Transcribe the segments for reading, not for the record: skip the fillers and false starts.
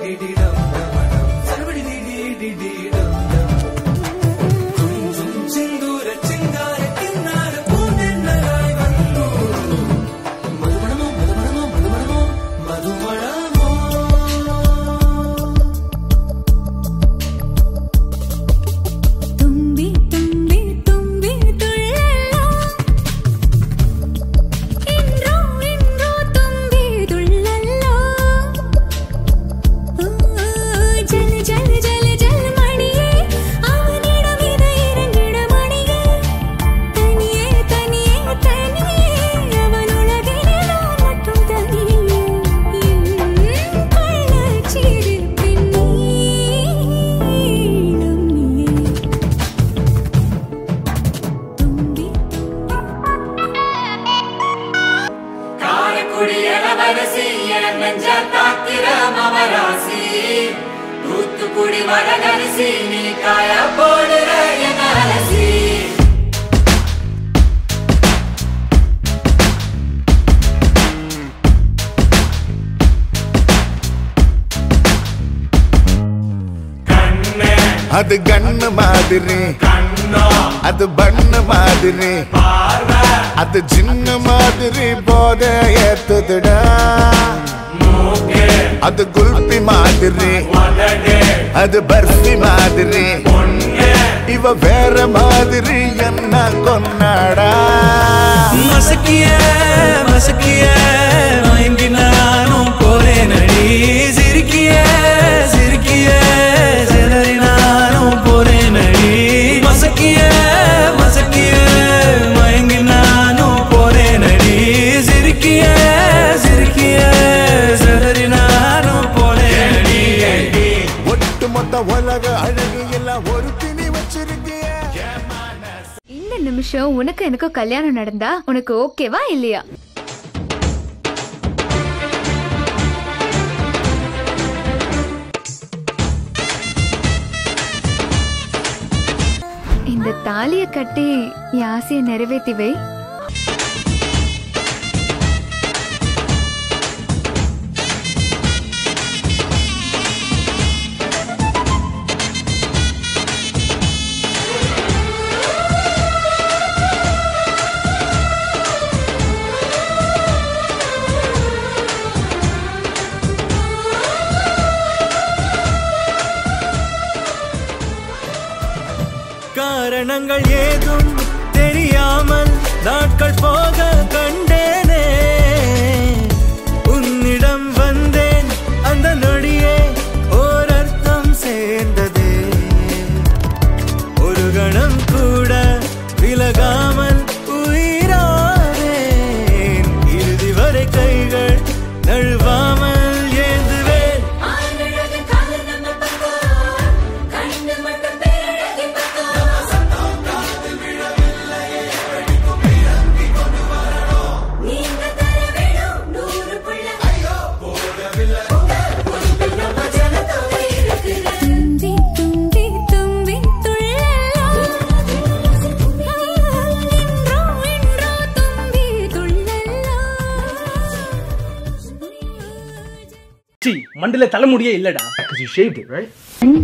அது கண்ணு மாதிரி அது பண்ணு மாதிரி அது சின்ன மாதிரி போத ஏத்துதுடா அது குல்பி மாதிரி அது பர்ஃபி மாதிரி இவ வேற மாதிரி என்ன கொண்டாடா மசக்கிய மசக்கிய மயங்கி நானும் போறேன் அடி சிரிக்கிய சிரிக்கிய சிலரி நானும் போறேன் அடி மசக்கிய மசக்கிய மயங்கி நானும் போறேன் அடி சிரிக்கிய சிரிக்கிய சிலரி நானும் போறேன் அடி ஒட்டு மொத்த உலக அழகு எல்லாம் ஒரு திணி வச்சிருக்கிய இந்த நிமிஷம் உனக்கு எனக்கு கல்யாணம் நடந்தா உனக்கு ஓகேவா இல்லையா? இந்த தாலிய கட்டி என் ஆசையை நிறைவேத்தி வை. காரணங்கள் ஏதும் தெரியாமல் நாட்கள் போக கண்டேனே உன்னிடம் வந்தேன் அந்த நொடியே ஓர் அர்த்தம் சேர்ந்ததே ஒரு கணம் கூட விலகாமல் உயிரானேன் இறுதி வரை கைகள் நழுவாமல் ஏந்துவேன் மண்டல தலைமுடியே இல்லடா. You shaved it, right?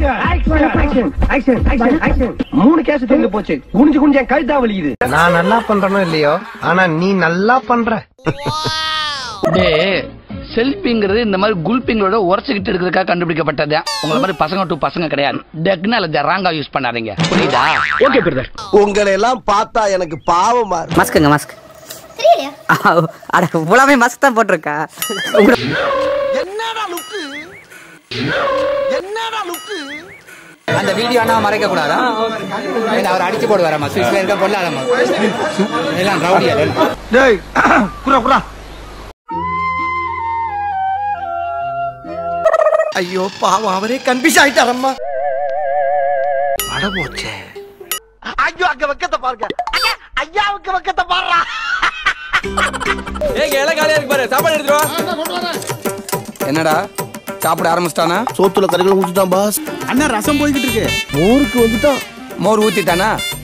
மூணு கேஸ் தெரிஞ்சு போச்சு. குனிஞ்சு குனிஞ்சு கழுத்தா வலிக்குது. நான் நல்லா பண்றனோ இல்லையோ, ஆனா நீ நல்லா பண்ற. டேய், செல்ஃபிங்கிறது இந்த மாதிரி குல்பிங்களோட உரசிக்கிட்டு இருக்கிறதுக்காக கண்டுபிடிக்கப்பட்டது. உங்கள மாதிரி பசங்க டு பசங்க கிடையாது. டெக்னாலஜி ராங்கா யூஸ் பண்ணாதீங்க. புரியுதா? Okay brother. உங்களை எல்லாம் பார்த்தா எனக்கு பாவமா இருக்கு. மாஸ்க்குங்க மாஸ்க். தெரியலையா? அட உலகமே மாஸ்க் தான் போட்டுருக்கா. என்னடா லுக்கு? என்னடா லுக்கு? அந்த வீடியோ அண்ணா மறைக்க கூடாதா? அவர் அடிச்சு போடுவாராமா. சுவிஸ்ல இருக்க பொல்லாதமா. எல்லாம் ரவுடியா. டேய், குரா குரா. ஐயோ பாவம், அவரே கன்ஃபியூஸ் ஆயிட்டாரம்மா. அட போச்சே. ஐயோ அங்க வெக்கத்தை பாருங்க. ஐயாவுக்கு வெக்கத்தை பாருடா. ஏய் எல காலியா இருக்கு பாரு. சாப்பாடு எடுத்து வா. என்னடா சாப்பிட ஆரம்பிச்சிட்டானா? சோத்துல கறிகள் ஊத்திட்டான் பாஸ். அண்ணா ரசம் போய்கிட்டு இருக்கு. மோருக்கு வந்துட்டான். மோர் ஊத்திட்டானா?